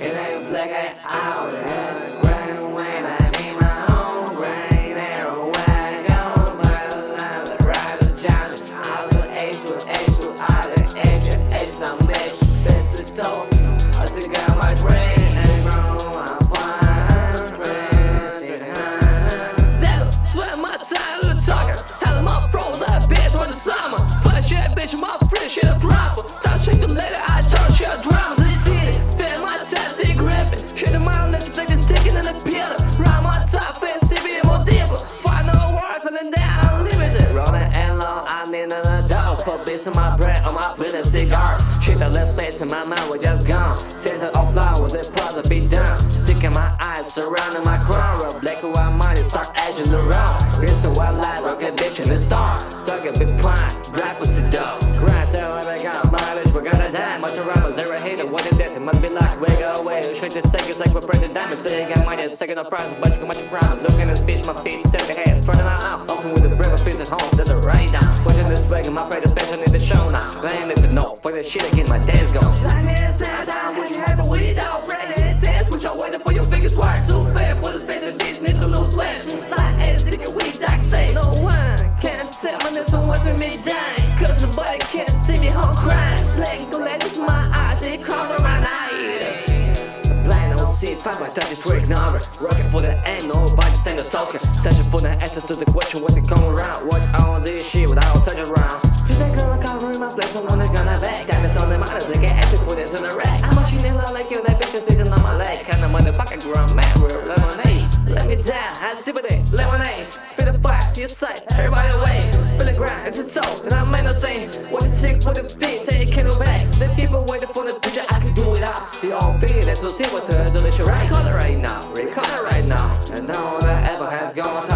It ain't black, ain't Audi. Grind when I be my own grind. Everywhere I go, but I'm the ride of Johnny. I go H to H to I to H to H, now make best of talkin. I still got my dream, and bro, I'm fine. Swear my time, little talker. Hell, my froze, I bet for the summer. Fuck shit, bitch, my friend, shit a proper. Don't check the letter, I turn shit a drama. This city, spend my time, still grippin. Shit in my let's take this sticking in the pillar. Ride my top, fancy, be more deeper. Find no work, and then I'm unlimited. Rolling and long, I need another dog. Put bits in my bread, on my with a cigar. Shit that left face in my mind was just gone. Sense of offline was a part to be done. Sticking my eyes, surrounding my crown. Black and white money, start edging around. Reason why light, rocket ditch in the star. Talking big pine, black was the dough. Grind, tell I got mileage, we're gonna die. Much around, zero hater, what is that? It must be like, wake away. Shake the take, it's like we're breaking diamonds. Saying I got money, second of prize, but you got much problems. Looking at speech, my feet, step the head, strutting out. Often with the braver piece at home, still the right now. Watching this wagon, my prey, the fashion in the show now. I ain't live to know, fuck that shit again, my dance go. Like me inside down, what you have a weed out, bread and sense. What y'all waiting for your fingers work too fair. For the space of bitch, need to lose weight. Like ass, sticking weed, duct tape. No one can tell my niggas what's with me dying. Cause nobody can see me home crying. Black glasses, my eyes, it cover my eye. Blind on C, 5 by 33 number. Rocking for the end, nobody stand a talking. Searching for the answer to the question, what's it going around? Watch all this shit without touch around. Just like girl, covering my place, I'm gonna back. Diamonds on the models, they get empty, put it in the rack. I'm machine in love like you, that bitch is sitting on my leg. Kinda motherfucker grown man, we're lemonade. Let me down, I sip it, lemonade. Spit a fire, you say, everybody away. Spill the grind, it's a toe, and I might not say. What you take for the feet, take a candle back. The people waiting for the picture, I can do it out. You all feel it, so see what the delicious right. Record it right now, and no one ever has gone